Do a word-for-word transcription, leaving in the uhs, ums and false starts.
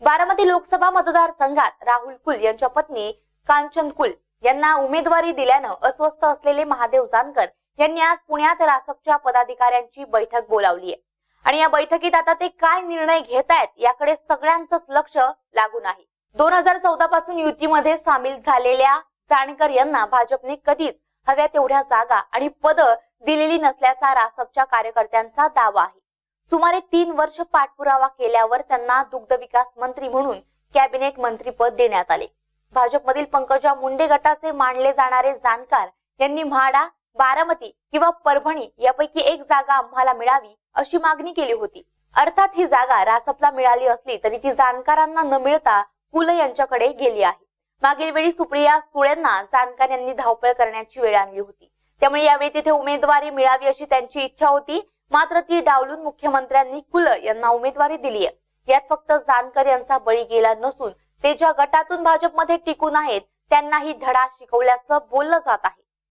बारामती लोकसभा मतदारसंघात राहुल कुल यांच्या पत्नी कांचन कुल यांना उमेदवारी दिल्यानं अस्वस्थ असलेले महादेव जानकर यांनी आज पुण्यात रासपच्या पदाधिकाऱ्यांची बैठक बोलावली आहे आणि या बैठकीत आता ते काय निर्णय घेतायत याकडे सगळ्यांचंच लक्ष लागून आहे। दोन हजार चौदा पासून युतीमध्ये सामील झालेल्या जानकर यांना भाजपने कधीच हव्या तेवढ्या जागा आणि पद दिलेली नसल्याचा रासपच्या कार्यकर्त्यांचा दावा आहे। सुमारे तीन वर्ष पाठपुरावा केल्यावर त्यांना दुग्ध विकास मंत्री म्हणून कॅबिनेट मंत्रीपद देण्यात आले। भाजपमधील पंकजा मुंडे गटाचे मानले जाणारे जानकर यांनी म्हाडा, बारामती किंवा परभणी यापैकी एक जागा आम्हाला मिळावी अशी मागणी केली होती। अर्थात ही जागा रासपला मिळाली असली तरी ती जानकरांना न मिळता कुल यांच्याकडे गेली आहे। मागील वेळी सुप्रिया सुळेंना जानकर यांनी धावपळ करण्याची वेळ आणली होती, त्यामुळे यावेळी तिथे उमेदवारी मिळावी अशी त्यांची इच्छा होती, मात्र ती डावलून मुख्यमंत्र्यांनी कुल यांना उमेदवारी दिली आहे। यात फक्त जानकर यांचा बळी गेला नसून ते ज्या गटातून भाजपमध्ये टिकून आहेत त्यांनाही धडा शिकवल्याचं बोललं जात आहे।